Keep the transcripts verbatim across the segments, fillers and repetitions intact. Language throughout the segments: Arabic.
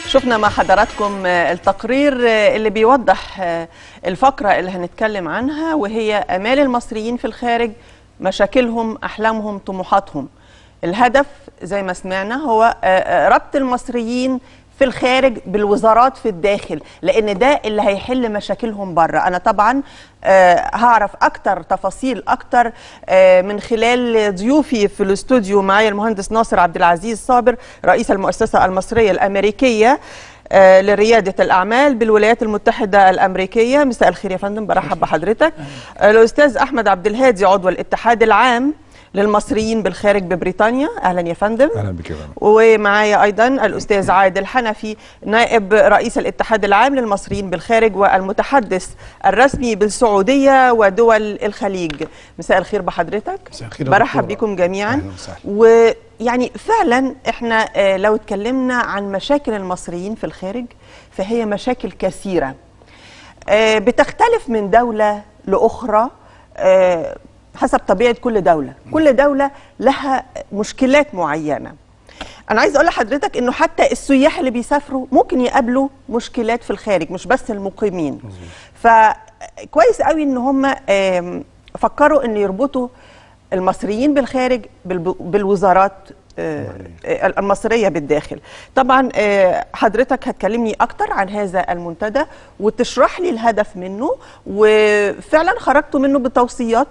شفنا مع حضراتكم التقرير اللي بيوضح الفقرة اللي هنتكلم عنها، وهي آمال المصريين في الخارج، مشاكلهم، أحلامهم، طموحاتهم. الهدف زي ما سمعنا هو ربط المصريين في الخارج بالوزارات في الداخل، لأن ده اللي هيحل مشاكلهم بره. أنا طبعا هعرف أكتر تفاصيل أكتر من خلال ضيوفي في الاستوديو. معايا المهندس ناصر عبد العزيز صابر، رئيس المؤسسة المصرية الأمريكية لريادة الأعمال بالولايات المتحدة الأمريكية. مساء الخير يا فندم، برحب بحضرتك. الأستاذ أحمد عبد الهادي، عضو الاتحاد العام للمصريين بالخارج ببريطانيا. اهلا يا فندم. اهلا بك يا فندم. ومعايا ايضا الاستاذ عادل حنفي، نائب رئيس الاتحاد العام للمصريين بالخارج والمتحدث الرسمي بالسعوديه ودول الخليج. مساء الخير بحضرتك. مساء الخير. برحب بكم جميعا. ويعني فعلا احنا لو اتكلمنا عن مشاكل المصريين في الخارج فهي مشاكل كثيره بتختلف من دوله لاخرى حسب طبيعة كل دولة. كل دولة لها مشكلات معينة. أنا عايز أقول لحضرتك إنه حتى السياح اللي بيسافروا ممكن يقابلوا مشكلات في الخارج، مش بس المقيمين. فكويس قوي إن هم فكروا إن يربطوا المصريين بالخارج بالوزارات المصرية بالداخل. طبعا حضرتك هتكلمني أكتر عن هذا المنتدى وتشرح لي الهدف منه، وفعلا خرجتوا منه بتوصيات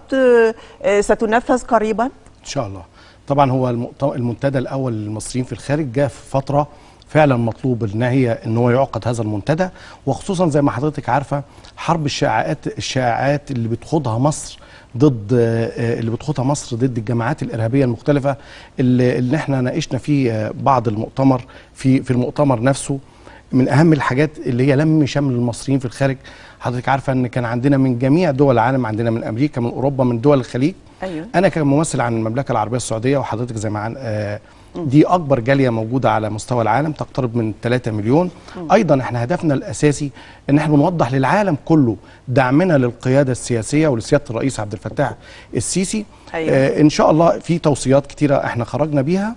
ستنفذ قريبا إن شاء الله. طبعا هو المنتدى الأول للمصريين في الخارج جاء في فترة فعلا مطلوب ان هي ان هو يعقد هذا المنتدى، وخصوصا زي ما حضرتك عارفة حرب الشائعات الشائعات اللي بتخوضها مصر ضد اللي بتخوضها مصر ضد الجماعات الارهابيه المختلفه اللي, اللي احنا ناقشنا فيه بعض المؤتمر في في المؤتمر نفسه. من اهم الحاجات اللي هي لم شمل المصريين في الخارج. حضرتك عارفه ان كان عندنا من جميع دول العالم، عندنا من امريكا، من اوروبا، من دول الخليج. أيوة. انا كممثل عن المملكه العربيه السعوديه، وحضرتك زي ما آه دي اكبر جاليه موجوده على مستوى العالم، تقترب من ثلاثة مليون. م. ايضا احنا هدفنا الاساسي ان احنا بنوضح للعالم كله دعمنا للقياده السياسيه ولسياده الرئيس عبد الفتاح السيسي. أيوة. آه ان شاء الله في توصيات كتيره احنا خرجنا بيها.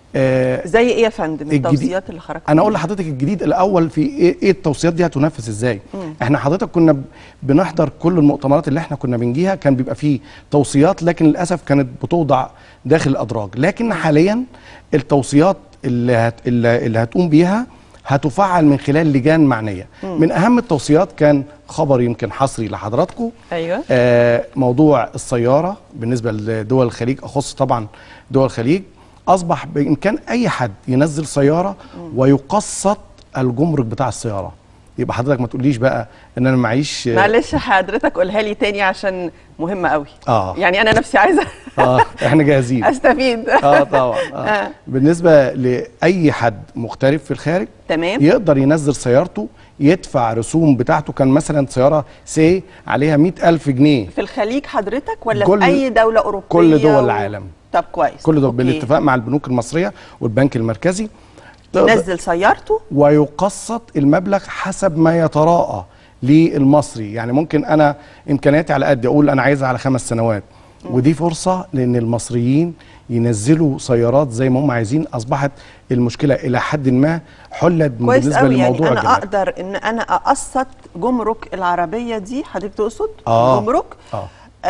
آه زي ايه يا فندم التوصيات اللي خرجت؟ انا اقول لحضرتك الجديد الاول في ايه, إيه التوصيات دي هتنفذ ازاي. م. احنا حضرتك كنا بنحضر كل المؤتمرات اللي احنا كنا بنجيها، كان بيبقى فيه توصيات لكن للاسف كانت بتوضع داخل الادراج. لكن حاليا التوصيات اللي, هت اللي هتقوم بيها هتفعل من خلال لجان معنيه. م. من اهم التوصيات كان خبر يمكن حصري لحضراتكم. ايوه. آه موضوع السياره بالنسبه لدول الخليج، اخص طبعا دول الخليج، اصبح بامكان اي حد ينزل سياره ويقسط الجمرك بتاع السياره. يبقى حضرتك ما تقوليش بقى ان انا معيش. معلش حضرتك قولها لي تاني عشان مهمه قوي. اه يعني انا نفسي عايزه اه احنا جاهزين استفيد. اه طبعا. آه. آه. بالنسبه لاي حد مغترب في الخارج، تمام، يقدر ينزل سيارته، يدفع رسوم بتاعته. كان مثلا سياره سي عليها مئة ألف جنيه في الخليج حضرتك ولا في اي دوله اوروبيه؟ كل دول العالم. طب كويس. كل دول بالاتفاق مع البنوك المصريه والبنك المركزي. ينزل سيارته ويقسط المبلغ حسب ما يتراءى للمصري. يعني ممكن انا امكانياتي على قد اقول انا عايزها على خمس سنوات، م. ودي فرصه لان المصريين ينزلوا سيارات زي ما هم عايزين. اصبحت المشكله الى حد ما حلت بالنسبه للموضوع. يعني انا اقدر ان انا اقسط جمرك العربيه دي، حضرتك تقصد آه. جمرك آه.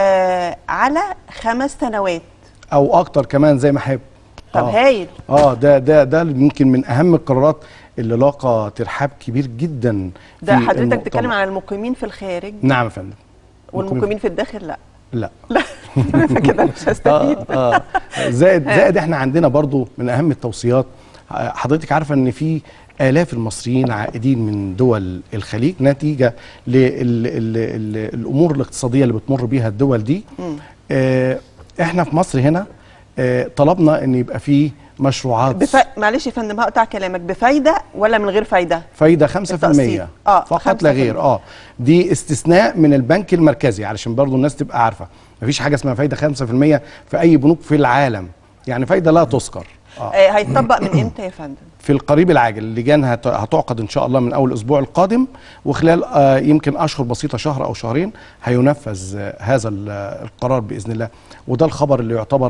آه على خمس سنوات او اكتر كمان زي ما احب. طب آه. هايل. اه ده ده ده يمكن من اهم القرارات اللي لاقى ترحاب كبير جدا. ده حضرتك بتتكلم عن المقيمين في الخارج؟ نعم يا فندم. والمقيمين في الداخل لا؟ لا لا كده مش هستفيد. اه اه زائد زائد احنا عندنا برضو من اهم التوصيات. حضرتك عارفه ان في آلاف المصريين عائدين من دول الخليج نتيجه للامور الاقتصاديه اللي بتمر بيها الدول دي. آه احنا في مصر هنا آه طلبنا ان يبقى فيه مشروعات بف... معلش يا فندم هقطع كلامك، بفايده ولا من غير فايده؟ فايده خمسة في المية آه فقط لا غير. اه دي استثناء من البنك المركزي علشان برضو الناس تبقى عارفه. مفيش حاجه اسمها فايده خمسة في المية في اي بنوك في العالم، يعني فايده لا تذكر. آه. آه هيتطبق من امتى يا فندم؟ في القريب العاجل. اللجان هتعقد ان شاء الله من اول الاسبوع القادم، وخلال آه يمكن اشهر بسيطه، شهر او شهرين، هينفذ آه هذا القرار باذن الله. وده الخبر اللي يعتبر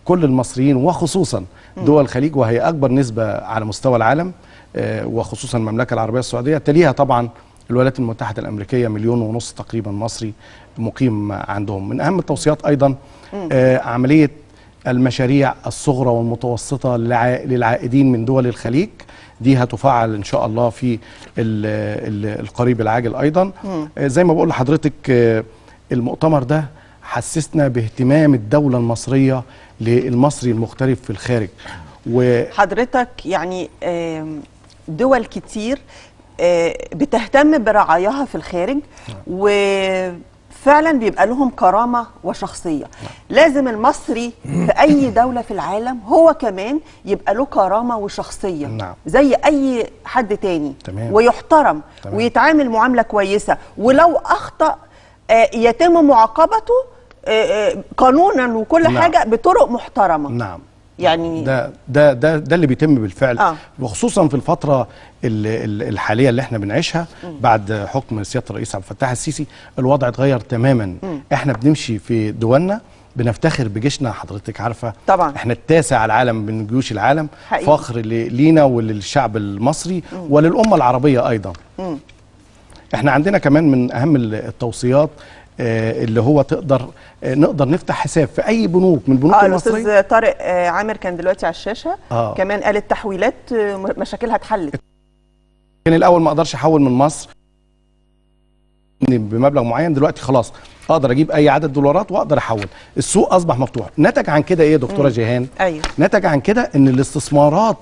كل المصريين وخصوصا دول الخليج، وهي اكبر نسبه على مستوى العالم، وخصوصا المملكه العربيه السعوديه، تليها طبعا الولايات المتحده الامريكيه، مليون ونص تقريبا مصري مقيم عندهم. من اهم التوصيات ايضا آه عمليه المشاريع الصغرى والمتوسطه للعائدين من دول الخليج، دي هتفعل ان شاء الله في ال ال القريب العاجل ايضا. آه زي ما بقول لحضرتك، آه المؤتمر ده حسسنا باهتمام الدوله المصريه للمصري المغترب في الخارج. وحضرتك يعني دول كتير بتهتم برعاياها في الخارج، وفعلا بيبقى لهم كرامة وشخصية. لازم المصري في أي دولة في العالم هو كمان يبقى له كرامة وشخصية، نعم. زي زي أي حد تاني. تمام. ويحترم تمام. ويتعامل معاملة كويسة، ولو أخطأ يتم معاقبته قانونا وكل نعم. حاجة بطرق محترمة. نعم. يعني ده ده ده ده اللي بيتم بالفعل، آه. وخصوصا في الفتره الحاليه اللي احنا بنعيشها بعد حكم سياده الرئيس عبد الفتاح السيسي. الوضع اتغير تماما. م. احنا بنمشي في دولنا بنفتخر بجيشنا، حضرتك عارفه طبعا احنا التاسع على العالم من جيوش العالم، حقيقي. فخر لينا وللشعب المصري م. وللامه العربيه ايضا. م. احنا عندنا كمان من اهم التوصيات آه اللي هو تقدر آه نقدر نفتح حساب في اي بنوك من البنوك آه المصريه. الاستاذ طارق آه عامر كان دلوقتي على الشاشه. آه. كمان قال التحويلات آه مشاكلها اتحلت. كان الاول ما اقدرش احول من مصر بمبلغ معين، دلوقتي خلاص اقدر اجيب اي عدد دولارات واقدر احول. السوق اصبح مفتوح. نتج عن كده ايه يا دكتوره جيهان؟ أيوه. نتج عن كده ان الاستثمارات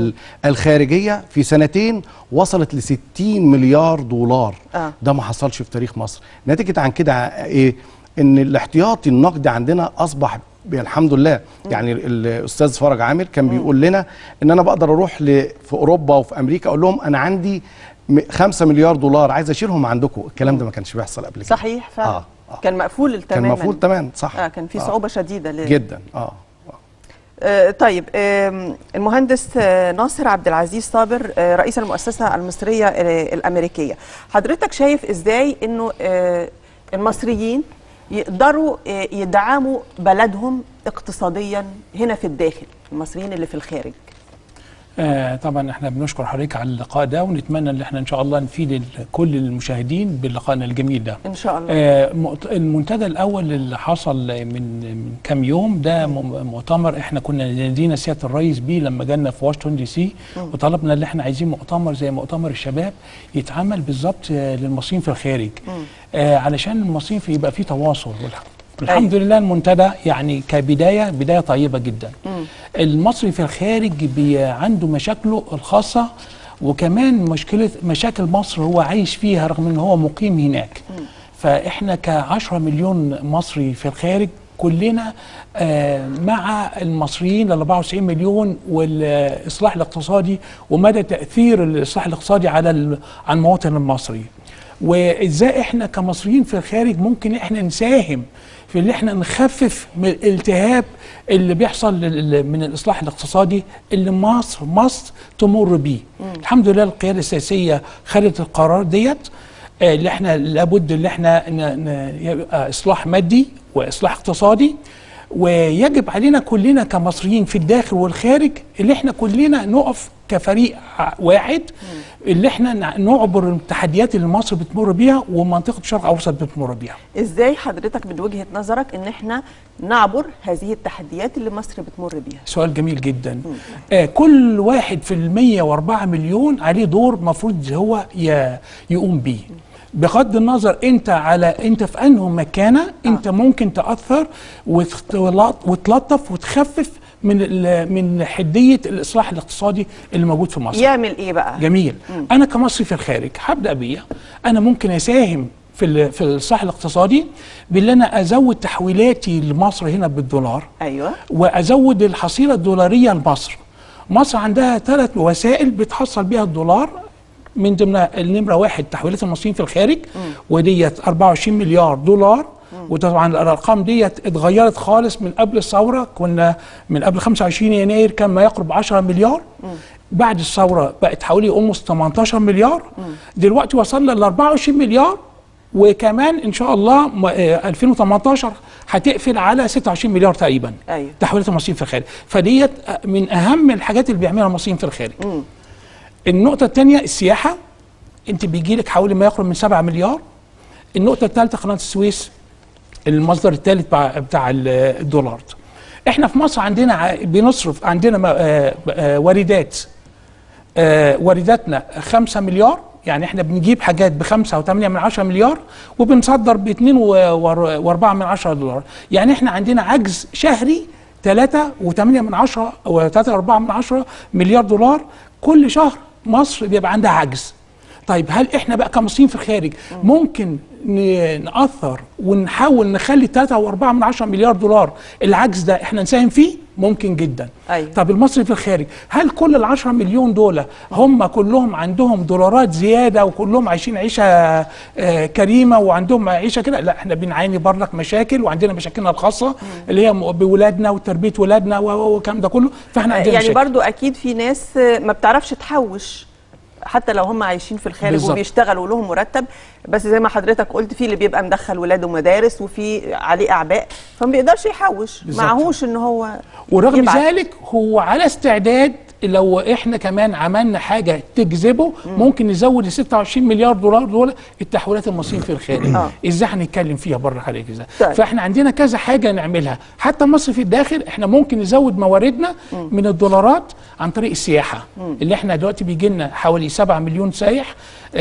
الخارجيه في سنتين وصلت ل ستين مليار دولار. آه. ده ما حصلش في تاريخ مصر. نتيجه عن كده ايه؟ ان الاحتياطي النقدي عندنا اصبح الحمد لله. م. يعني الاستاذ فرج عامر كان بيقول لنا ان انا بقدر اروح في اوروبا وفي امريكا اقول لهم انا عندي خمسة مليار دولار عايز اشيلهم عندكم. الكلام ده ما كانش بيحصل قبل كده. صحيح فعلا. آه. آه. كان مقفول تماما. كان مقفول تماما صح. آه كان في صعوبه آه. شديده ل... جدا. اه, آه طيب آه المهندس آه ناصر عبد العزيز صابر آه رئيس المؤسسه المصريه آه الامريكيه، حضرتك شايف ازاي انه آه المصريين يقدروا آه يدعموا بلدهم اقتصاديا هنا في الداخل، المصريين اللي في الخارج؟ آه طبعا احنا بنشكر حضرتك على اللقاء ده، ونتمنى ان احنا ان شاء الله نفيد كل المشاهدين بلقائنا الجميل ده ان شاء الله. آه المنتدى الاول اللي حصل من من كام يوم ده مؤتمر احنا كنا نادينا سياده الرئيس بيه لما جالنا في واشنطن دي سي، وطلبنا ان احنا عايزين مؤتمر زي مؤتمر الشباب يتعمل بالظبط للمصريين في الخارج، آه علشان المصريين في يبقى في تواصل. الحمد لله المنتدى يعني كبدايه بدايه طيبه جدا. مم. المصري في الخارج عنده مشاكله الخاصه، وكمان مشكله مشاكل مصر هو عايش فيها رغم ان هو مقيم هناك. مم. فاحنا كعشرة مليون مصري في الخارج كلنا آه مع المصريين ال أربعة وتسعين مليون والاصلاح الاقتصادي ومدى تاثير الاصلاح الاقتصادي على على المواطن المصري، وازاي احنا كمصريين في الخارج ممكن احنا نساهم في اللي احنا نخفف من الالتهاب اللي بيحصل من الاصلاح الاقتصادي اللي مصر مصر تمر بيه. الحمد لله القياده السياسيه خدت القرار ديت اللي احنا لابد اللي احنا يبقى اصلاح مادي واصلاح اقتصادي، ويجب علينا كلنا كمصريين في الداخل والخارج اللي احنا كلنا نقف كفريق واحد، اللي احنا نعبر التحديات اللي مصر بتمر بيها ومنطقه الشرق الاوسط بتمر بيها. ازاي حضرتك من وجهه نظرك ان احنا نعبر هذه التحديات اللي مصر بتمر بيها؟ سؤال جميل جدا. آه كل واحد في المية واربعة مليون عليه دور مفروض هو يقوم بيه. بغض النظر انت على انت في انه مكانه انت آه. ممكن تاثر وتلطف وتخفف من من حديه الاصلاح الاقتصادي اللي موجود في مصر. يعمل ايه بقى؟ جميل. مم. انا كمصري في الخارج هبدا بيا انا ممكن اساهم في في الاصلاح الاقتصادي بان انا ازود تحويلاتي لمصر هنا بالدولار. ايوه. وازود الحصيله الدولاريه لمصر. مصر عندها ثلاث وسائل بتحصل بيها الدولار، من ضمن النمره واحد تحويلات المصريين في الخارج، مم. وديت أربعة وعشرين مليار دولار. مم. وطبعا الارقام ديت اتغيرت خالص من قبل الثوره، كنا من قبل خمسة وعشرين يناير كان ما يقرب عشرة مليار. مم. بعد الثوره بقت حوالي almost ثمانية عشر مليار. مم. دلوقتي وصلنا ل أربعة وعشرين مليار وكمان ان شاء الله ألفين وتمنتاشر هتقفل على ستة وعشرين مليار تقريبا. أيوة. تحويلات المصريين في الخارج، فديت من اهم الحاجات اللي بيعملها المصريين في الخارج. مم. النقطه الثانيه السياحه، انت بيجي لك حوالي ما يقرب من سبعة مليار. النقطه الثالثه قناه السويس، المصدر الثالث بتاع, بتاع الدولار. احنا في مصر عندنا بنصرف عندنا واردات، وارداتنا خمسة مليار، يعني احنا بنجيب حاجات بخمسة وثمانية من عشرة مليار وبنصدر باثنين واربعة من عشرة دولار، يعني احنا عندنا عجز شهري ثلاثة وثمانية من عشرة او ثلاثة واربعة من عشرة مليار دولار كل شهر. مصر بيبقى عندها عجز. طيب هل احنا بقى كمصريين في الخارج ممكن نأثر ونحاول نخلي ثلاثة واربعة من عشرة مليار دولار العجز ده احنا نساهم فيه؟ ممكن جدا. أيوة. طب المصري في الخارج هل كل ال عشرة مليون دول هم كلهم عندهم دولارات زياده وكلهم عايشين عيشه آه كريمه وعندهم عيشه كده؟ لا، احنا بنعاني برضك مشاكل وعندنا مشاكلنا الخاصه مم. اللي هي بولادنا وتربيه ولادنا والكلام ده كله، فاحنا عندنا يعني مشاكل. برضو اكيد في ناس ما بتعرفش تحوش حتى لو هم عايشين في الخارج بالزبط. وبيشتغلوا لهم مرتب، بس زي ما حضرتك قلت في اللي بيبقى مدخل ولاده مدارس وفي عليه اعباء فما بيقدرش يحوش، معهوش ان هو ورغم يبعت. ذلك هو على استعداد لو احنا كمان عملنا حاجه تجذبه ممكن نزود ال ستة وعشرين مليار دولار دول التحويلات المصريين في الخارج. آه. ازاي هنتكلم فيها بره عليك ازاي؟ طيب. فاحنا عندنا كذا حاجه نعملها، حتى مصر في الداخل احنا ممكن نزود مواردنا مم. من الدولارات عن طريق السياحه مم. اللي احنا دلوقتي بيجي لنا حوالي سبعة مليون سايح،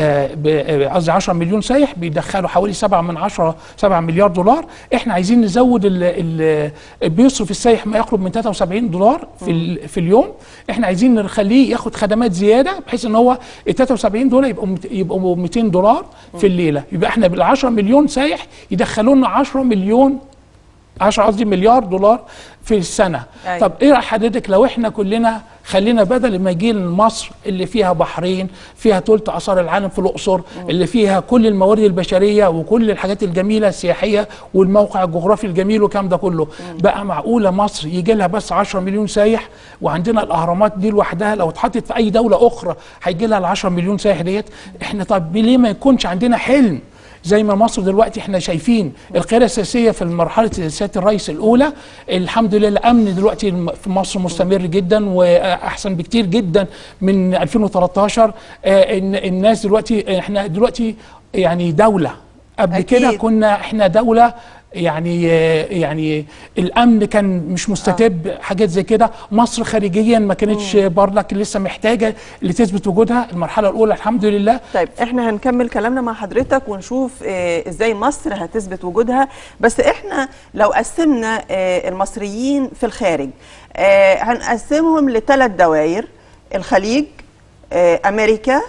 قصدي عشرة مليون سايح بيدخلوا حوالي سبعة من عشرة سبعة مليار دولار. احنا عايزين نزود ال ال بيصرف السايح ما يقرب من ثلاثة وسبعين دولار في في اليوم، احنا عايزين نخليه ياخد خدمات زياده بحيث ان هو ال ثلاثة وسبعين دول يبقوا يبقوا مئتين دولار في الليله، يبقى احنا بال عشرة مليون سايح يدخلوا لنا عشرة مليون عشرة قصدي مليار دولار في السنه. أيوة. طب ايه راي حضرتك لو احنا كلنا خلينا بدل ما يجي مصر اللي فيها بحرين، فيها ثلث اثار العالم في الاقصر، م. اللي فيها كل الموارد البشريه وكل الحاجات الجميله السياحيه والموقع الجغرافي الجميل والكلام ده كله، م. بقى معقوله مصر يجي لها بس عشرة مليون سايح؟ وعندنا الاهرامات دي لوحدها لو اتحطت في اي دوله اخرى هيجي لها ال عشرة مليون سايح ديت. احنا طب ليه ما يكونش عندنا حلم زي ما مصر دلوقتي احنا شايفين القياده السياسيه في مرحله سياده الرئيس الاولى؟ الحمد لله الامن دلوقتي في مصر مستمر جدا واحسن بكتير جدا من ألفين وثلاثة عشر. آه الناس دلوقتي احنا دلوقتي يعني دوله، قبل كده كنا احنا دوله يعني يعني الامن كان مش مستتب. آه. حاجات زي كده. مصر خارجيا ما كانتش برضك لسه محتاجه لتثبت وجودها. المرحله الاولى الحمد لله. طيب احنا هنكمل كلامنا مع حضرتك ونشوف اه ازاي مصر هتثبت وجودها، بس احنا لو قسمنا اه المصريين في الخارج اه هنقسمهم لثلاث دوائر: الخليج، اه امريكا،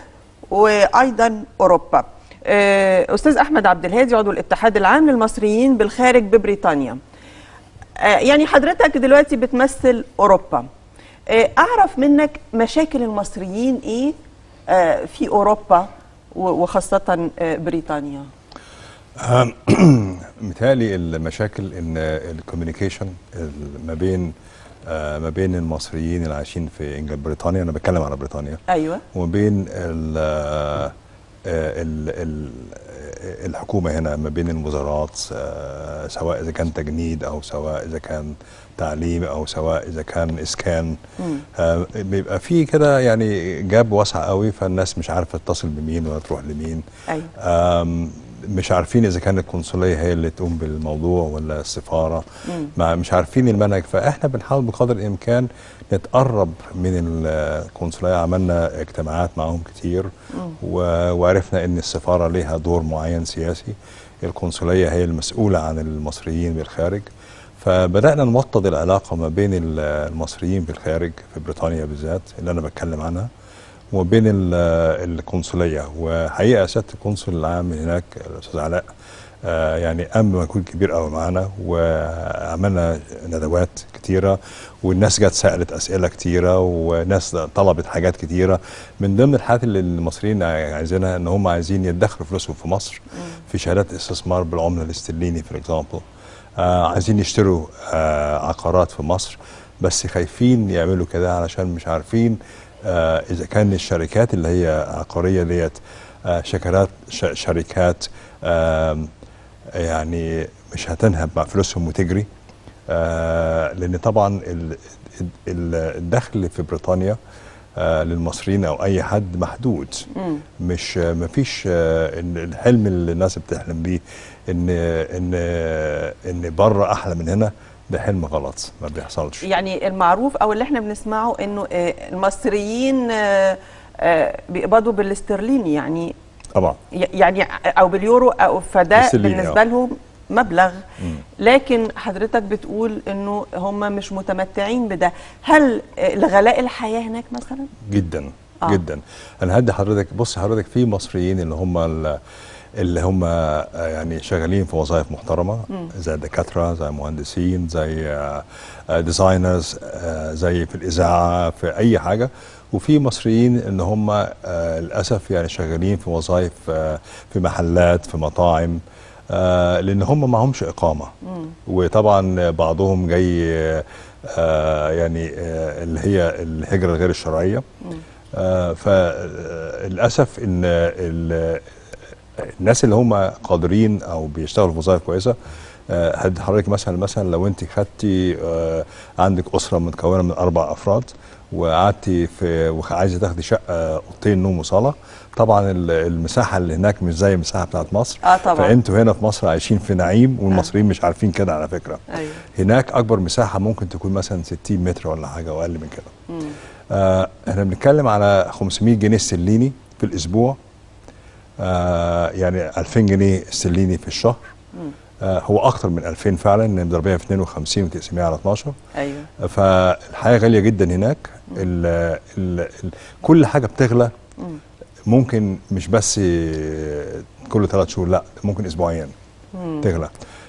وايضا اوروبا. أستاذ أحمد عبد الهادي عضو الاتحاد العام للمصريين بالخارج ببريطانيا، يعني حضرتك دلوقتي بتمثل أوروبا، أعرف منك مشاكل المصريين إيه في أوروبا وخاصة بريطانيا؟ متهيألي المشاكل إن الكوميونيكيشن ما بين ما بين المصريين اللي عايشين في بريطانيا، أنا بتكلم على بريطانيا، أيوة، وما بين ال ال ال الحكومة هنا، ما بين الوزارات، سواء إذا كان تجنيد أو سواء إذا كان تعليم أو سواء إذا كان إسكان، بيبقى في كده يعني جاب واسع قوي، فالناس مش عارفة تتصل بمين ولا تروح لمين. أيوة. مش عارفين إذا كانت القنصلية هي اللي تقوم بالموضوع ولا السفارة، مع مش عارفين المنهج. فإحنا بنحاول بقدر الإمكان نتقرب من القنصلية. عملنا اجتماعات معهم كتير وعرفنا ان السفارة لها دور معين سياسي، القنصلية هي المسؤولة عن المصريين بالخارج، فبدأنا نوطد العلاقة ما بين المصريين بالخارج في بريطانيا بالذات اللي انا بتكلم عنها وما بين القنصلية. وحقيقة سيادة القنصل العام هناك الأستاذ علاء آه يعني قام بمجهود كبير قوي معانا، وعملنا ندوات كتيره، والناس جت سالت اسئله كتيره، وناس طلبت حاجات كتيره. من ضمن الحاجات اللي المصريين عايزينها ان هم عايزين يدخروا فلوسهم في مصر في شهادات استثمار بالعمله الاسترليني في الاكزامبل. آه عايزين يشتروا آه عقارات في مصر، بس خايفين يعملوا كده علشان مش عارفين آه اذا كان الشركات اللي هي عقاريه ديت آه شركات شركات يعني مش هتنهب مع فلوسهم وتجري، لان طبعا الدخل في بريطانيا للمصريين او اي حد محدود. مم. مش مفيش الحلم اللي الناس بتحلم بيه ان ان ان بره احلى من هنا، ده حلم غلط ما بيحصلش. يعني المعروف او اللي احنا بنسمعه انه المصريين بيقبضوا بالاسترليني، يعني طبعا يعني او باليورو، او فده بالنسبه لهم مبلغ. مم. لكن حضرتك بتقول انه هم مش متمتعين بده. هل لغلاء الحياه هناك مثلا؟ جدا آه. جدا. انا هدي حضرتك، بص حضرتك، في مصريين اللي هم اللي هم يعني شغالين في وظائف محترمه، مم. زي دكاتره، زي مهندسين، زي ديزاينرز، زي في الاذاعه، في اي حاجه. وفي مصريين ان هم للاسف يعني شغالين في وظائف في محلات، في مطاعم، آه لان هم معهمش اقامه. مم. وطبعا بعضهم جاي آه يعني آه اللي هي الهجره الغير الشرعيه. آه فللاسف ان الناس اللي هم قادرين او بيشتغلوا في وظائف كويسه، هدي آه حضرتك مثلا مثلا لو انت خدتي آه عندك اسره متكونه من اربع افراد، وقعدتي في وعايزه تاخدي شقه اوضتين نوم وصاله، طبعا المساحه اللي هناك مش زي المساحه بتاعت مصر. اه طبعا. فانتوا هنا في مصر عايشين في نعيم، والمصريين آه. مش عارفين كده على فكره. أيوه. هناك اكبر مساحه ممكن تكون مثلا ستين متر ولا حاجه واقل من كده. آه احنا بنتكلم على خمسمائة جنيه استرليني في الاسبوع، آه يعني ألفين جنيه استرليني في الشهر. مم. آه هو اكتر من ألفين فعلا، ان مضربيها في اثنين وخمسين وتقسميها على اتناشر. ايوه. فالحياه غاليه جدا هناك. ال ال ال كل حاجه بتغلى. مم. ممكن مش بس كل ثلاث شهور، لا ممكن اسبوعيا مم. تغلى.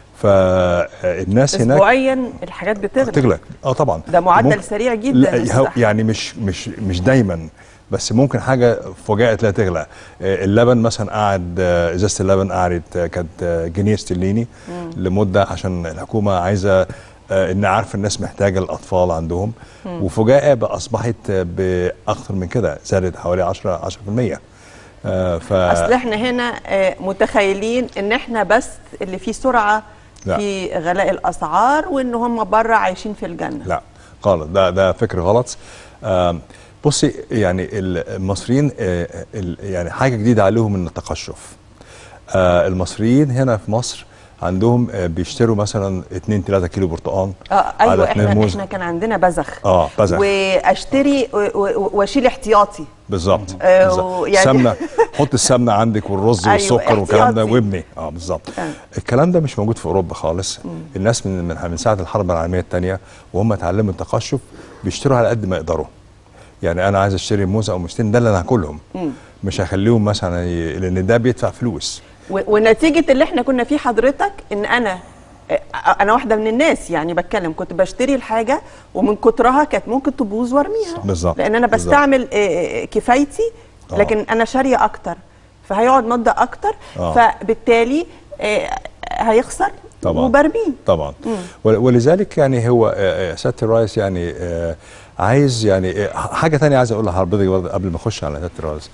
فالناس هناك اسبوعيا الحاجات بتغلى. بتغلى اه طبعا. ده معدل سريع جدا. يعني مش مش مش دايما، بس ممكن حاجه فجأة تلاقيها تغلى. اللبن مثلا قعد، ازازه اللبن قعدت كانت جنيه استرليني لمده، عشان الحكومه عايزه ان عارفه الناس محتاجه الاطفال عندهم. مم. وفجأة بقى اصبحت باكثر من كده، زادت حوالي عشرة بالمية. آه ف اصل احنا هنا آه متخيلين ان احنا بس اللي فيه سرعه لا. في غلاء الاسعار، وان هم بره عايشين في الجنه. لا غلط، ده ده فكر غلط. آه بصي يعني المصريين آه يعني حاجه جديده عليهم من التقشف. آه المصريين هنا في مصر عندهم بيشتروا مثلا اتنين تلاتة كيلو برتقال. اه ايوه، احنا احنا كان عندنا بزخ. اه بزخ. واشتري واشيل احتياطي. بالظبط. آه يعني السمنه، حط السمنه عندك والرز أيوة والسكر والكلام ده وابني. اه بالظبط. آه. الكلام ده مش موجود في اوروبا خالص. مم. الناس من من ساعه الحرب العالميه الثانيه وهم اتعلموا التقشف بيشتروا على قد ما يقدروا. يعني انا عايز اشتري موز او موزتين، ده اللي انا هاكلهم. مش هخليهم مثلا ي... لان ده بيدفع فلوس. ونتيجه اللي احنا كنا فيه حضرتك، ان انا انا واحده من الناس يعني بتكلم، كنت بشتري الحاجه ومن كترها كانت ممكن تبوظ وارميها. بالظبط. لان انا بستعمل بالزبط. كفايتي، لكن آه. انا شاريه اكتر، فهيقعد مده اكتر. آه. فبالتالي هيخسر طبعا وبرميه طبعا. مم. ولذلك يعني هو سياده الرئيس يعني عايز يعني حاجه ثانيه عايز اقولها لحضرتك برضه قبل ما اخش على سياده الرئيس.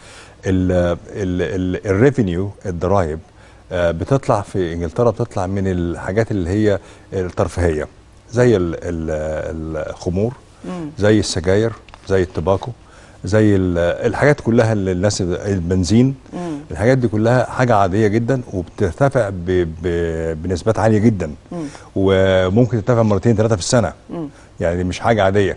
الريفينيو، الضرايب بتطلع في انجلترا، بتطلع من الحاجات اللي هي الترفيهيه، زي الخمور، زي السجاير، زي التباكو، زي الحاجات كلها اللي الناس، البنزين، مم. الحاجات دي كلها حاجه عاديه جدا وبترتفع بنسبات عاليه جدا. مم. وممكن ترتفع مرتين ثلاثه في السنه. مم. يعني مش حاجه عاديه.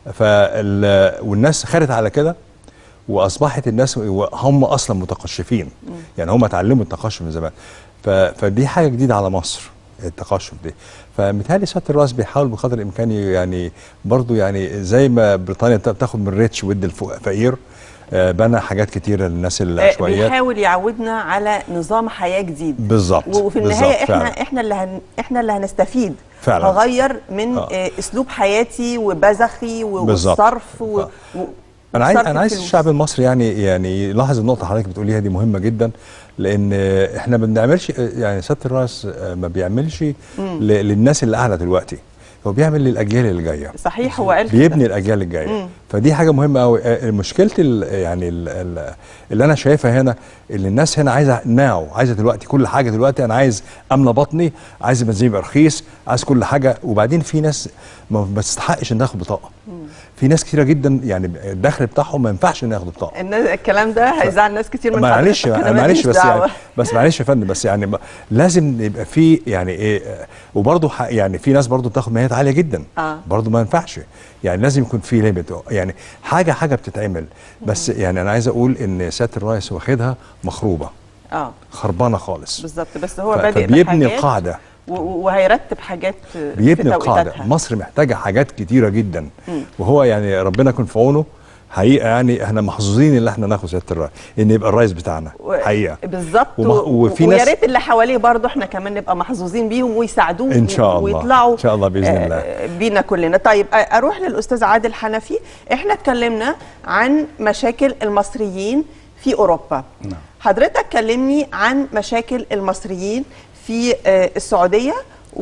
فال والناس خدت على كده، واصبحت الناس هم اصلا متقشفين. مم. يعني هم اتعلموا التقشف من زمان. فدي حاجه جديده على مصر، التقشف دي. فمثالي سياده الرئيس بيحاول بقدر الامكان يعني برضه يعني زي ما بريطانيا بتاخد من الريتش ودي الفقير، بنى حاجات كتيره للناس العشوائيات. بيحاول يعودنا على نظام حياه جديد. بالظبط. وفي النهايه احنا فعلا. احنا اللي هن احنا اللي هنستفيد فعلا. هغير من آه. اسلوب حياتي وبزخي والصرف و... و... انا عايز انا عايز الشعب المصري يعني يعني يلاحظ النقطه اللي حضرتك بتقوليها دي مهمه جدا، لان احنا ما بنعملش يعني سياده الرئيس ما بيعملش للناس اللي قاعده دلوقتي. هو بيعمل للاجيال اللي جايه. صحيح، هو قال بيبني الاجيال الجايه. مم. فدي حاجه مهمه قوي. مشكله يعني ال ال اللي انا شايفها هنا، اللي الناس هنا عايزه ناو، عايزه دلوقتي كل حاجه دلوقتي. انا عايز املى بطني، عايز البنزين يبقى رخيص، عايز كل حاجه. وبعدين في ناس ما بتستحقش ان تاخد بطاقه. مم. في ناس كتيره جدا يعني الدخل بتاعهم ما ينفعش ان ياخدوا بطاقه. الكلام ده هيزعل ناس كتير من معلش معلش بس يعني بس معلش يا فندم، بس يعني لازم يبقى في يعني ايه. وبرضه يعني في ناس برضه بتاخد مهنات عاليه جدا. آه. برضه ما ينفعش، يعني لازم يكون في ليميت، يعني حاجه حاجه بتتعمل. بس يعني انا عايز اقول ان سياده الرئيس واخدها مخروبه. اه خربانه خالص بالظبط. بس هو بادئ بيبني القاعده وهيرتب حاجات بيبني القاعده. مصر محتاجه حاجات كتيره جدا. مم. وهو يعني ربنا يكون في عونه حقيقه. يعني احنا محظوظين ان احنا ناخد سياده الرئيس، ان يبقى الرئيس بتاعنا حقيقه. بالظبط. وفي ويا ريت اللي حواليه برضه احنا كمان نبقى محظوظين بيهم ويساعدوه ان شاء الله ويطلعوا ان شاء الله باذن الله بينا كلنا. طيب اروح للاستاذ عادل حنفي. احنا اتكلمنا عن مشاكل المصريين في اوروبا. نعم. حضرتك كلمني عن مشاكل المصريين في السعوديه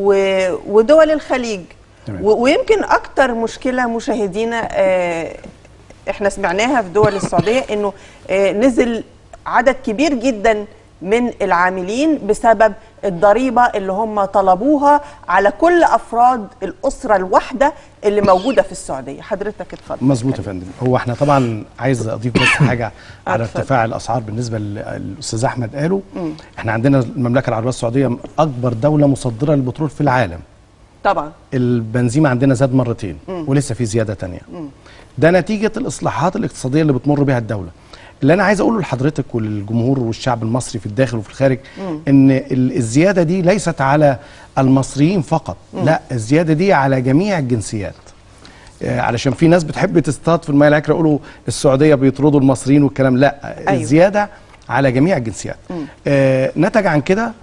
ودول الخليج. تمام. ويمكن اكتر مشكله مشاهدينا احنا سمعناها في دول السعوديه انه نزل عدد كبير جدا من العاملين بسبب الضريبه اللي هم طلبوها على كل افراد الاسره الواحده اللي موجوده في السعوديه. حضرتك اتفضل. مظبوط يا فندم. هو احنا طبعا عايز اضيف بس حاجه على ارتفاع الاسعار بالنسبه للاستاذ احمد قاله. احنا عندنا المملكه العربيه السعوديه اكبر دوله مصدره للبترول في العالم. طبعا. البنزين عندنا زاد مرتين. مم. ولسه في زياده ثانيه. ده نتيجه الاصلاحات الاقتصاديه اللي بتمر بها الدوله. اللي انا عايز اقوله لحضرتك وللجمهور والشعب المصري في الداخل وفي الخارج، مم. ان الزياده دي ليست على المصريين فقط. مم. لا، الزياده دي على جميع الجنسيات. آه علشان في ناس بتحب تصطاد في المياه العكره يقولوا السعوديه بيطردوا المصريين والكلام. لا، أيوه. الزياده على جميع الجنسيات. آه نتج عن كده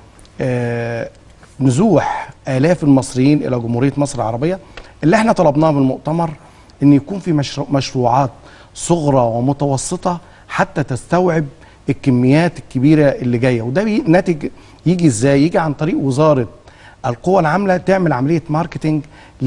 آه نزوح آلاف المصريين إلى جمهورية مصر العربية. اللي احنا طلبناه من المؤتمر إن يكون في مشروع مشروعات صغرى ومتوسطة حتى تستوعب الكميات الكبيرة اللي جاية. وده ناتج يجي إزاي؟ يجي عن طريق وزارة القوى العاملة تعمل عملية ماركتينج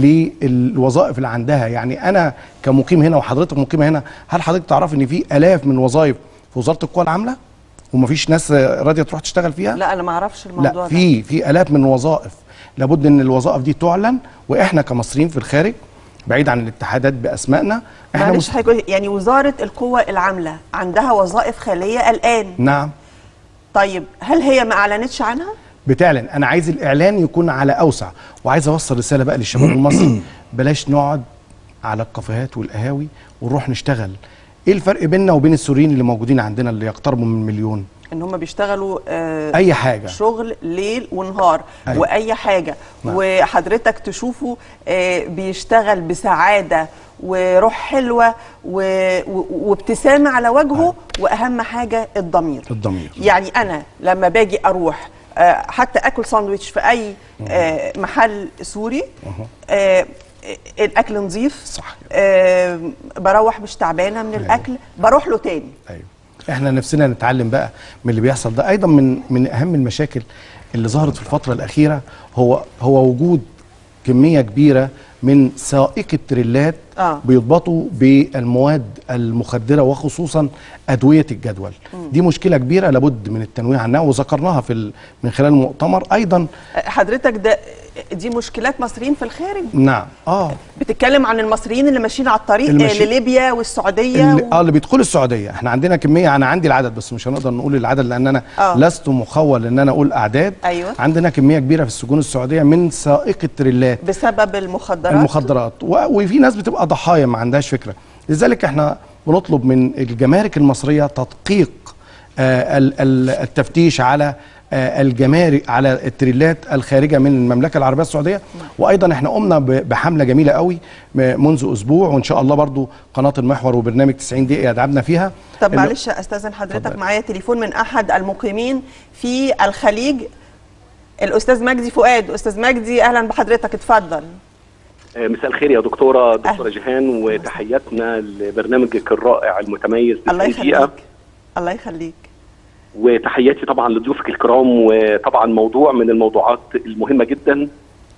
للوظائف اللي عندها. يعني أنا كمقيم هنا وحضرتك مقيمة هنا، هل حضرتك تعرف إن في آلاف من الوظائف في وزارة القوى العاملة ومفيش ناس راضيه تروح تشتغل فيها؟ لا انا ما اعرفش الموضوع ده. لا، في في الاف من الوظائف. لابد ان الوظائف دي تعلن، واحنا كمصريين في الخارج بعيد عن الاتحادات باسمائنا احنا مش مست... يعني وزاره القوى العامله عندها وظائف خاليه الان. نعم. طيب هل هي ما اعلنتش عنها؟ بتعلن. انا عايز الاعلان يكون على اوسع، وعايز اوصل رساله بقى للشباب المصري. بلاش نقعد على الكافيهات والقهاوي ونروح نشتغل. ايه الفرق بيننا وبين السوريين اللي موجودين عندنا اللي يقتربوا من مليون؟ ان هم بيشتغلوا آه اي حاجه، شغل ليل ونهار. أيوة. واي حاجه. نعم. وحضرتك تشوفه آه بيشتغل بسعاده وروح حلوه وابتسامه على وجهه. أيوة. واهم حاجه الضمير. الضمير. يعني انا لما باجي اروح آه حتى اكل ساندويتش في اي آه محل سوري، آه الاكل نظيف. صح. آه بروح مش تعبانه من. أيوة. الاكل بروح له تاني. ايوه. احنا نفسنا نتعلم بقى من اللي بيحصل ده. ايضا من من اهم المشاكل اللي ظهرت في الفتره الاخيره هو هو وجود كميه كبيره من سائقي التريلات. آه. بيضبطوا بالمواد المخدره وخصوصا ادويه الجدول. مم. دي مشكله كبيره لابد من التنويه عنها، وذكرناها في من خلال المؤتمر. ايضا حضرتك ده دي مشكلات مصريين في الخارج. نعم. اه بتتكلم عن المصريين اللي ماشيين على الطريق المشي... لليبيا والسعوديه اللي... و... اه اللي بيدخلوا السعوديه. احنا عندنا كميه، انا عندي العدد بس مش هنقدر نقول العدد لان انا آه. لست مخول ان انا اقول اعداد. أيوة. عندنا كميه كبيره في السجون السعوديه من سائقي التريلات بسبب المخدرات. المخدرات و... وفي ناس بتبقى ضحايا ما عندهاش فكره. لذلك احنا بنطلب من الجمارك المصريه تدقيق آه التفتيش على آه الجمارك على التريلات الخارجه من المملكه العربيه السعوديه. وايضا احنا قمنا بحمله جميله قوي منذ اسبوع، وان شاء الله برضو قناه المحور وبرنامج تسعين دقيقه يدعمنا فيها. طب معلش استاذن حضرتك، معايا تليفون من احد المقيمين في الخليج، الاستاذ مجدي فؤاد. استاذ مجدي اهلا بحضرتك، اتفضل. مساء الخير يا دكتوره دكتوره جيهان، وتحياتنا لبرنامجك الرائع المتميز. الله يخليك. الله يخليك. وتحياتي طبعا لضيوفك الكرام، وطبعا موضوع من الموضوعات المهمه جدا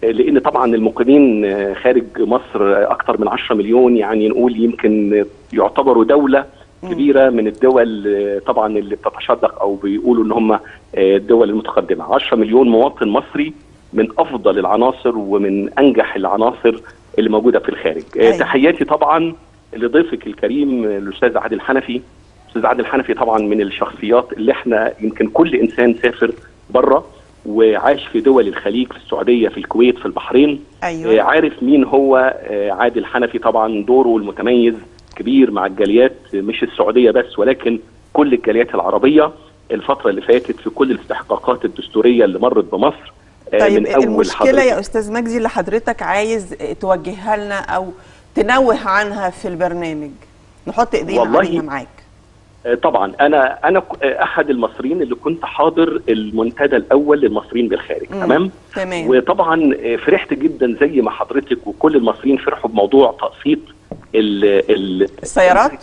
لان طبعا المقيمين خارج مصر اكثر من عشرة مليون، يعني نقول يمكن يعتبروا دوله كبيره من الدول طبعا اللي بتتشدق او بيقولوا ان هم الدول المتقدمه. عشرة مليون مواطن مصري من افضل العناصر ومن انجح العناصر اللي موجوده في الخارج. أيوة. تحياتي طبعا لضيفك الكريم الاستاذ عادل حنفي. الاستاذ عادل حنفي طبعا من الشخصيات اللي احنا يمكن كل انسان سافر بره وعاش في دول الخليج، في السعوديه، في الكويت، في البحرين. أيوة. عارف مين هو عادل حنفي. طبعا دوره المتميز كبير مع الجاليات، مش السعوديه بس ولكن كل الجاليات العربيه الفتره اللي فاتت في كل الاستحقاقات الدستوريه اللي مرت بمصر. طيب من أول المشكله حضرتك يا استاذ مجدي اللي حضرتك عايز توجهها لنا او تنوه عنها في البرنامج، نحط ايدينا عليها معاك. طبعا انا انا احد المصريين اللي كنت حاضر المنتدى الاول للمصريين بالخارج. تمام تمام. وطبعا فرحت جدا زي ما حضرتك وكل المصريين فرحوا بموضوع تقسيط السيارات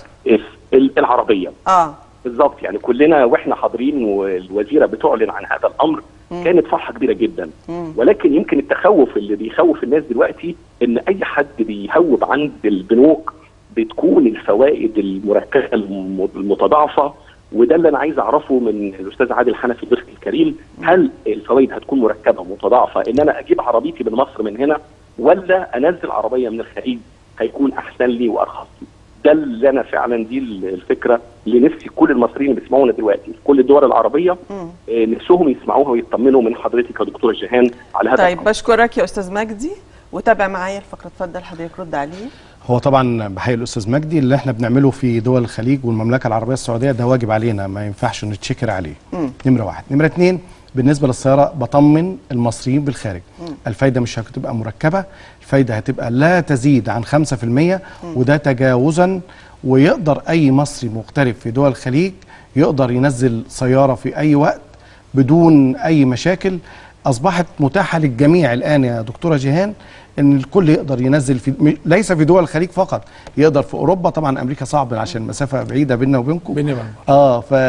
العربيه. اه بالظبط، يعني كلنا واحنا حاضرين والوزيره بتعلن عن هذا الامر مم. كانت فرحه كبيره جدا. مم. ولكن يمكن التخوف اللي بيخوف الناس دلوقتي ان اي حد بيهوب عند البنوك بتكون الفوائد المركزه المتضاعفه، وده اللي انا عايز اعرفه من الاستاذ عادل حنفي ضيف الكريم. هل الفوائد هتكون مركبه متضاعفه ان انا اجيب عربيتي من مصر من هنا، ولا انزل عربيه من الخليج هيكون احسن لي وارخص لي؟ ده اللي انا فعلا دي الفكره اللي نفسي كل المصريين اللي بيسمعونا دلوقتي في كل الدول العربيه نفسهم يسمعوها ويطمنوا من حضرتك يا دكتوره جيهان على هذا. طيب الحمد. بشكرك يا استاذ مجدي، وتابع معايا الفقره. اتفضل حضرتك رد عليه. هو طبعا بحيي الاستاذ مجدي، اللي احنا بنعمله في دول الخليج والمملكه العربيه السعوديه ده واجب علينا، ما ينفعش نتشكر عليه. مم. نمره واحد. نمره اتنين، بالنسبه للسياره بطمن المصريين بالخارج. مم. الفايده مش هتبقى مركبه، الفايده هتبقى لا تزيد عن خمسة في المية، وده تجاوزا، ويقدر اي مصري مغترب في دول الخليج يقدر ينزل سياره في اي وقت بدون اي مشاكل. اصبحت متاحه للجميع الان يا دكتوره جيهان، ان الكل يقدر ينزل في، ليس في دول الخليج فقط، يقدر في اوروبا. طبعا امريكا صعب عشان المسافه بعيده بيننا وبينكم. بيننا اه ف...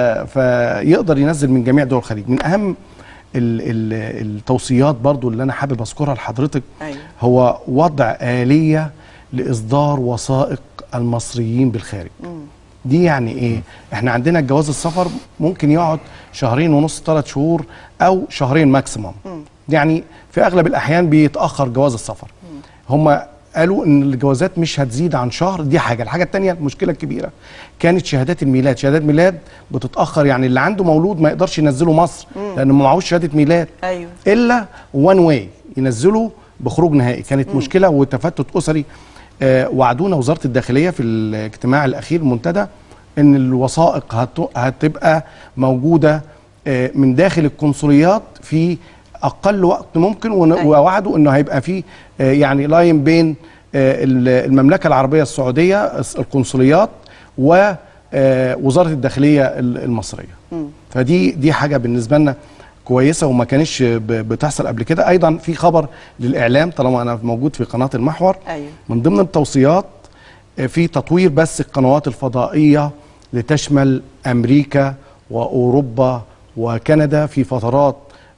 فيقدر ينزل من جميع دول الخليج. من اهم ال... ال... التوصيات برضو اللي انا حابب اذكرها لحضرتك أيوة. هو وضع آلية لاصدار وثائق المصريين بالخارج. مم. دي يعني ايه؟ احنا عندنا جواز السفر ممكن يقعد شهرين ونص، ثلاث شهور او شهرين ماكسيموم. يعني في اغلب الاحيان بيتاخر جواز السفر. هم قالوا ان الجوازات مش هتزيد عن شهر، دي حاجه. الحاجه الثانيه المشكله الكبيره كانت شهادات الميلاد. شهادات ميلاد بتتاخر، يعني اللي عنده مولود ما يقدرش ينزله مصر لانه ما معهوش شهاده ميلاد. أيوه. الا وان واي ينزله بخروج نهائي. كانت مم. مشكله وتفتت اسري. آه وعدونا وزاره الداخليه في الاجتماع الاخير المنتدى ان الوثائق هتبقى موجوده آه من داخل القنصليات في اقل وقت ممكن، ووعدوا انه هيبقى في آه يعني لاين بين آه المملكه العربيه السعوديه القنصليات ووزاره الداخليه المصريه. م. فدي دي حاجه بالنسبه لنا كويسه وما كانش بتحصل قبل كده. ايضا في خبر للاعلام طالما انا موجود في قناه المحور. أيوه. من ضمن التوصيات في تطوير بث القنوات الفضائيه لتشمل امريكا واوروبا وكندا في فترات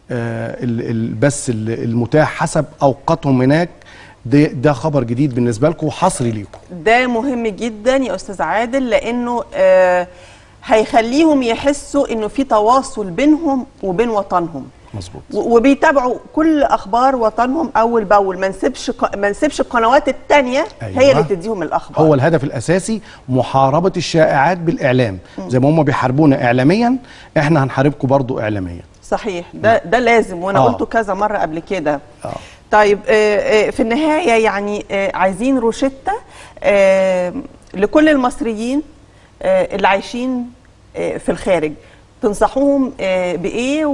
البث المتاح حسب اوقاتهم هناك. ده, ده خبر جديد بالنسبه لكم وحصري ليكم. ده مهم جدا يا استاذ عادل، لانه آه هيخليهم يحسوا انه في تواصل بينهم وبين وطنهم. مظبوط. وبيتابعوا كل اخبار وطنهم اول باول، ما نسيبش ما نسيبش القنوات الثانيه. أيوة. هي اللي تديهم الاخبار. هو الهدف الاساسي محاربه الشائعات بالاعلام. م. زي ما هم بيحاربونا اعلاميا احنا هنحاربكم برضو اعلاميا. صحيح. ده ده لازم، وانا آه. قلته كذا مره قبل كده. آه. طيب آه في النهايه يعني آه عايزين روشته آه لكل المصريين آه اللي عايشين آه في الخارج، تنصحوهم آه بايه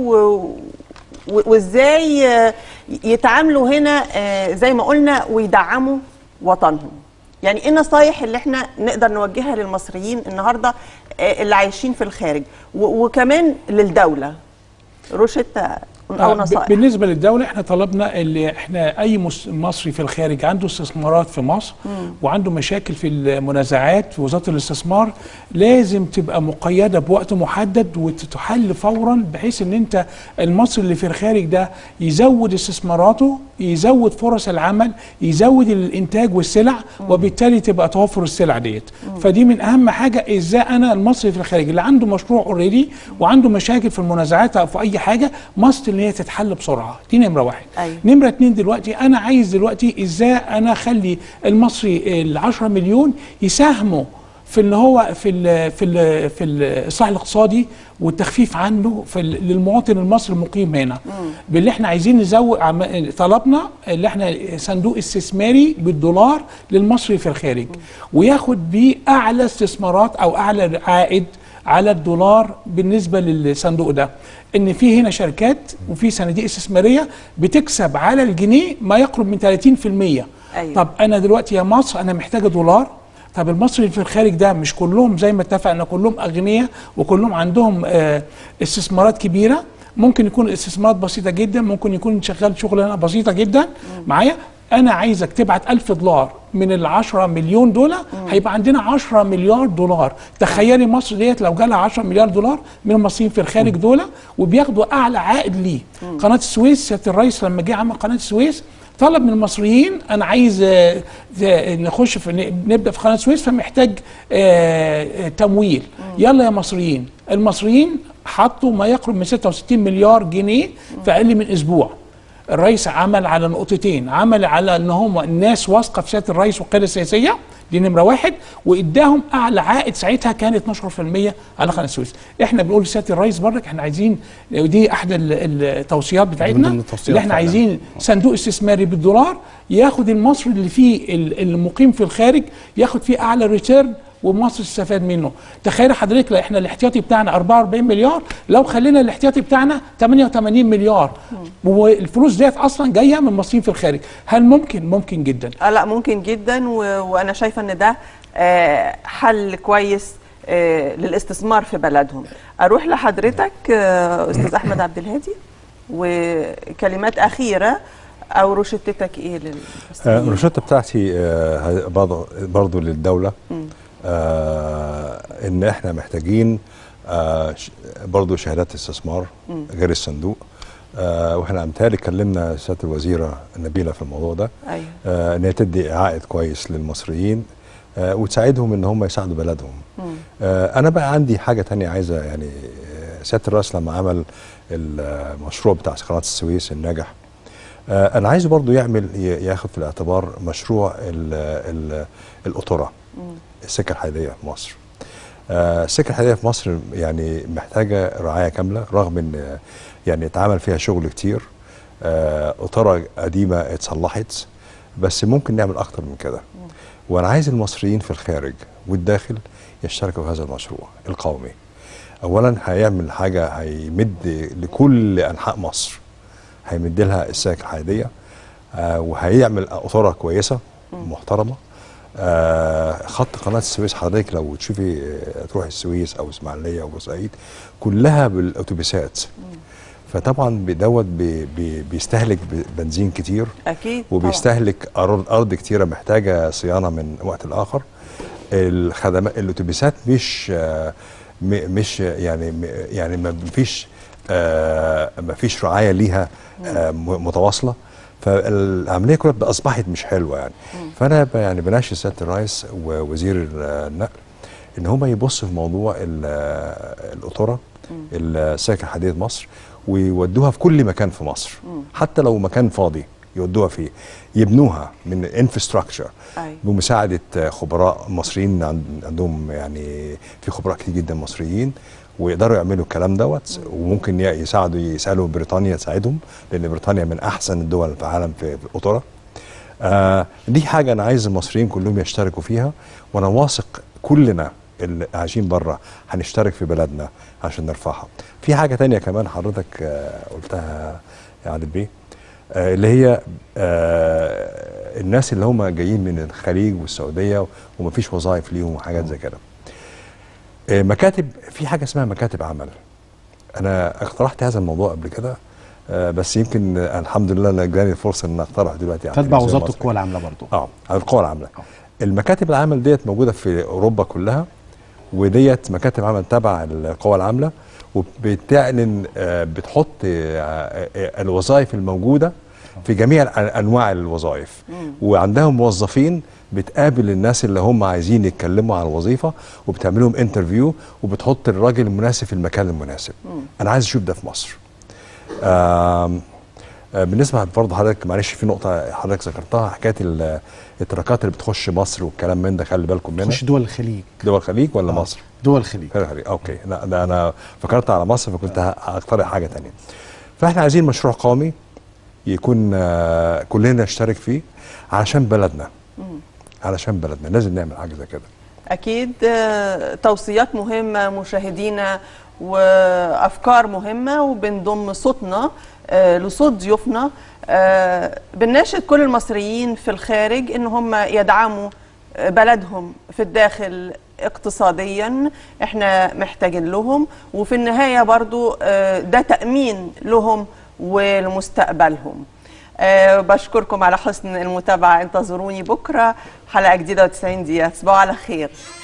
وازاي آه يتعاملوا هنا آه زي ما قلنا ويدعموا وطنهم؟ يعني ايه النصايح اللي احنا نقدر نوجهها للمصريين النهارده آه اللي عايشين في الخارج، وكمان للدوله؟ روشته او نصائح. بالنسبه للدوله احنا طلبنا اللي احنا اي مصري في الخارج عنده استثمارات في مصر مم. وعنده مشاكل في المنازعات في وزاره الاستثمار لازم تبقى مقيده بوقت محدد وتتحل فورا، بحيث ان انت المصري اللي في الخارج ده يزود استثماراته، يزود فرص العمل، يزود الانتاج والسلع، مم. وبالتالي تبقى توفر السلع ديت. مم. فدي من اهم حاجه، ازاي انا المصري في الخارج اللي عنده مشروع اوريدي وعنده مشاكل في المنازعات او في اي حاجه مصر اللي هي تتحل بسرعه. دي نمره واحد. أيوة. نمره اتنين، دلوقتي انا عايز دلوقتي ازاي انا اخلي المصري ال عشرة مليون يساهموا في ان هو في ال في ال في الاصلاح الاقتصادي والتخفيف عنه في للمواطن المصري المقيم هنا. مم. باللي احنا عايزين نزود، طلبنا اللي احنا صندوق استثماري بالدولار للمصري في الخارج، مم. وياخد بيه اعلى استثمارات او اعلى عائد على الدولار بالنسبه للصندوق ده. ان في هنا شركات وفي صناديق استثماريه بتكسب على الجنيه ما يقرب من ثلاثين في المية. أيوة. طب انا دلوقتي يا مصر انا محتاجه دولار، طب المصري في الخارج ده مش كلهم زي ما اتفقنا كلهم اغنياء وكلهم عندهم آه استثمارات كبيره، ممكن يكون استثمارات بسيطه جدا، ممكن يكون شغال شغلانه بسيطه جدا معايا. انا عايزك تبعت ألف دولار من ال عشرة مليون دول، هيبقى عندنا عشرة مليار دولار. تخيلي مصر ديت لو جالها عشرة مليار دولار من المصريين في الخارج دول وبياخدوا اعلى عائد ليه. قناه السويس، سياده الرئيس لما جه عمل قناه السويس طلب من المصريين انا عايز نخش في نبدا في قناه السويس فمحتاج تمويل. يلا يا مصريين، المصريين حطوا ما يقرب من ستة وستين مليار جنيه في اقل من اسبوع. الرئيس عمل على نقطتين، عمل على ان هم الناس واثقه في سياده الرئيس والقياده السياسيه، دي نمره واحد، واداهم اعلى عائد ساعتها كان اتناشر في المية على قناه السويس. احنا بنقول لسياده الرئيس برضك احنا عايزين، ودي احد التوصيات بتاعتنا اللي احنا عايزين صندوق استثماري بالدولار ياخد المصري اللي فيه المقيم في الخارج ياخد فيه اعلى ريتيرن ومصر تستفاد منه. تخيل حضرتك احنا الاحتياطي بتاعنا أربعة وأربعين مليار، لو خلينا الاحتياطي بتاعنا ثمانية وثمانين مليار، والفلوس ديت اصلا جايه من المصريين في الخارج، هل ممكن؟ ممكن جدا. اه لا ممكن جدا، و... وانا شايفه ان ده آه حل كويس آه للاستثمار في بلدهم. اروح لحضرتك آه استاذ احمد عبد الهادي، وكلمات اخيره او روشتتك ايه للمصريين؟ الروشته بتاعتي آه برضه برضه للدوله، آه ان احنا محتاجين آه برضو شهادات استثمار مم. غير الصندوق. آه واحنا امثال اتكلمنا سياده الوزيره نبيله في الموضوع ده. أيوة. آه ان هي تدي عائد كويس للمصريين آه وتساعدهم ان هم يساعدوا بلدهم. آه انا بقى عندي حاجه تانية عايزه، يعني سياده الرئيس لما عمل المشروع بتاع قناه السويس الناجح، آه انا عايزه برضو يعمل ياخد في الاعتبار مشروع ال ال القطوره، السكه الحديديه في مصر. آه السكه الحديديه في مصر يعني محتاجه رعايه كامله، رغم ان يعني اتعمل فيها شغل كتير. آه قطوره قديمه اتصلحت، بس ممكن نعمل اكتر من كده. وانا عايز المصريين في الخارج والداخل يشتركوا في هذا المشروع القومي. اولا هيعمل حاجه هيمد لكل انحاء مصر، هيمد لها السكه الحديديه، آه وهيعمل قطوره كويسه محترمه. آه خط قناه السويس حضرتك لو تشوفي آه تروحي السويس او اسماعيليه او بورسعيد كلها بالاتوبيسات، فطبعا دوت بي بي بيستهلك بنزين كتير اكيد، وبيستهلك ارض ارض كتيره محتاجه صيانه من وقت لاخر. الخدمات الاتوبيسات مش آه مش يعني يعني ما فيش آه ما فيش رعايه ليها آه متواصله، فالعمليه كلها اصبحت مش حلوه يعني. مم. فانا يعني بناشد سياده الرئيس ووزير النقل ان هم يبصوا في موضوع القطوره السكه الحديديه مصر ويودوها في كل مكان في مصر. مم. حتى لو مكان فاضي يودوها فيه، يبنوها من انفراستراكشر بمساعده خبراء مصريين عندهم، يعني في خبراء كتير جدا مصريين ويقدروا يعملوا الكلام دوت، وممكن يساعدوا يسالوا بريطانيا تساعدهم، لان بريطانيا من احسن الدول في العالم في القطوره. آه دي حاجه انا عايز المصريين كلهم يشتركوا فيها، وانا واثق كلنا اللي عايشين بره هنشترك في بلدنا عشان نرفعها. في حاجه تانية كمان حضرتك آه قلتها يا عادل بيه، آه اللي هي آه الناس اللي هم جايين من الخليج والسعوديه ومفيش وظائف ليهم وحاجات زي كده. مكاتب، في حاجه اسمها مكاتب عمل. انا اقترحت هذا الموضوع قبل كده آه بس يمكن آه الحمد لله انا جاني الفرصه ان اقترح دلوقتي على تتبع وزاره القوى العامله برضه. اه على القوى العامله. المكاتب العمل ديت موجوده في اوروبا كلها، وديت مكاتب عمل تبع القوى العامله، وبتعلن آه بتحط آه الوظائف الموجوده في جميع انواع الوظائف، وعندهم موظفين بتقابل الناس اللي هم عايزين يتكلموا عن الوظيفه، وبتعمل لهم انترفيو، وبتحط الراجل المناسب في المكان المناسب. مم. انا عايز اشوف ده في مصر. آم آه بالنسبه برضه حضرتك، معلش في نقطه حضرتك ذكرتها، حكايه التراكات اللي بتخش مصر والكلام من ده، خلي بالكم منها. تخش دول الخليج. دول الخليج ولا آه. مصر؟ دول الخليج. دول الخليج اوكي. لا ده انا فكرت على مصر، فكنت هقترح حاجه ثانيه. فاحنا عايزين مشروع قومي يكون آه كلنا نشترك فيه علشان بلدنا. مم. علشان بلدنا لازم نعمل حاجه زي كده. اكيد توصيات مهمه مشاهدينا، وافكار مهمه، وبنضم صوتنا لصوت ضيوفنا. بنناشد كل المصريين في الخارج ان هم يدعموا بلدهم في الداخل اقتصاديا، احنا محتاجين لهم، وفي النهايه برضو ده تأمين لهم ولمستقبلهم. أه بشكركم على حسن المتابعة. انتظروني بكرة حلقة جديدة وتسعين دقيقة. تصبحوا على خير.